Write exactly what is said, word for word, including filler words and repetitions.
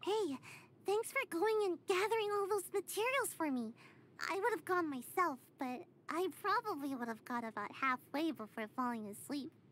Hey, thanks for going and gathering all those materials for me. I would have gone myself, but I probably would have got about halfway before falling asleep.